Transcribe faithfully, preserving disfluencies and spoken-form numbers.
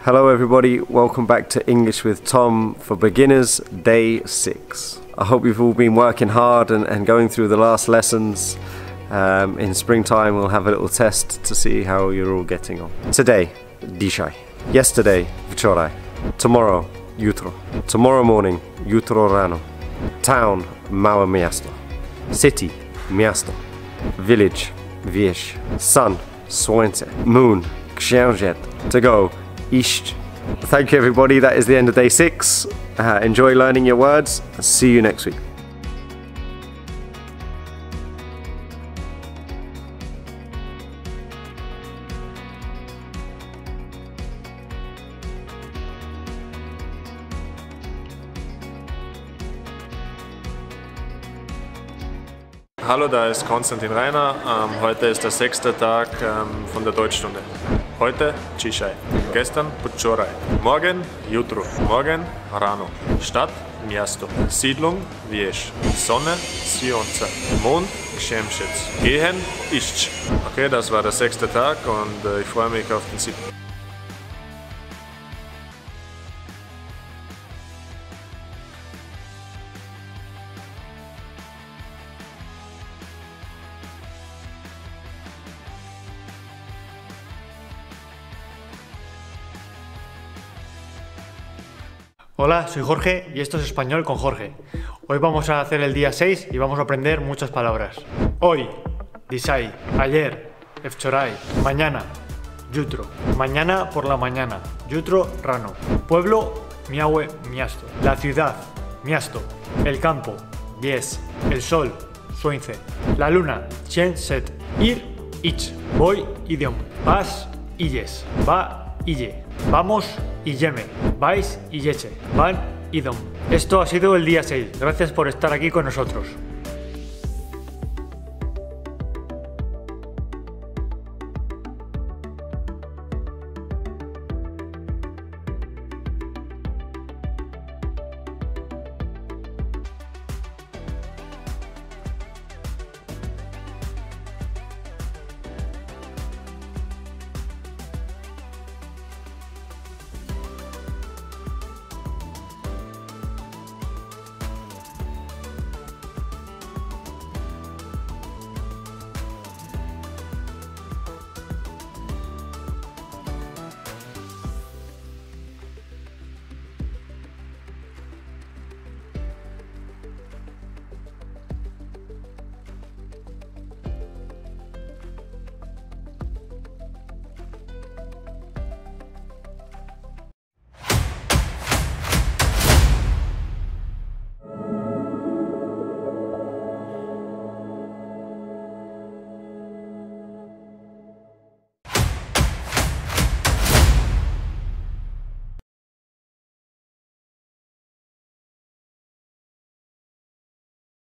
Hello everybody, welcome back to English with Tom for Beginners, day six. I hope you've all been working hard and, and going through the last lessons. Um, in springtime we'll have a little test to see how you're all getting on. Today, dzisiaj. Yesterday, wczoraj. Tomorrow, jutro. Tomorrow morning, jutro rano. Town, małe miasto. City, miasto. Village, wieś. Sun, słońce. Moon, księżyc. To go, iść. Thank you everybody, that is the end of day six. Uh, enjoy learning your words. See you next week. Hallo, da ist Constantinem Reiner. Ähm, heute ist der sechste Tag ähm, von der Deutschstunde. Heute dzisiaj. Gestern wczoraj. Morgen Jutro. Morgen rano. Stadt miasto. Siedlung wieś. Sonne słońce. Mond księżyc. Gehen iść. Okay, das war der sechste Tag und äh, ich freue mich auf den siebten. Hola, soy Jorge y esto es Español con Jorge. Hoy vamos a hacer el día seis y vamos a aprender muchas palabras. Hoy, dzisiaj, ayer, wczoraj, mañana, jutro, mañana por la mañana, jutro rano, pueblo, miałe miasto, la ciudad, miasto, el campo, wieś, el sol, słońce, la luna, księżyc, ir, idź, voy, idiom, vas, idziesz, va, idzie, vamos, idziemy, vais, idziecie, van, idom. Esto ha sido el día seis. Gracias por estar aquí con nosotros.